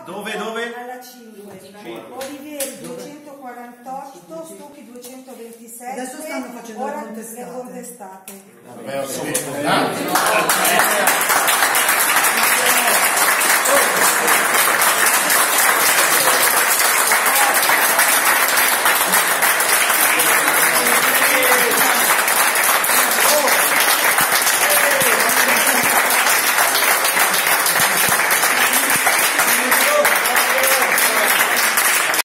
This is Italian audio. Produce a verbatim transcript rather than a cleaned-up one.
Dove, dove? Alla cinque. Olivieri duecentoquarantotto, Stucchi duecentoventisette. Adesso stanno facendo ora le contestate. le contestate. Vabbè, ho